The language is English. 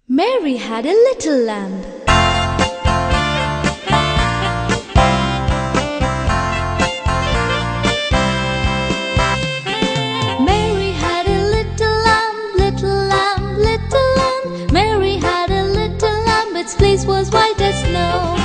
Mary had a little lamb. Mary had a little lamb, little lamb, little lamb. Mary had a little lamb, its fleece was white as snow.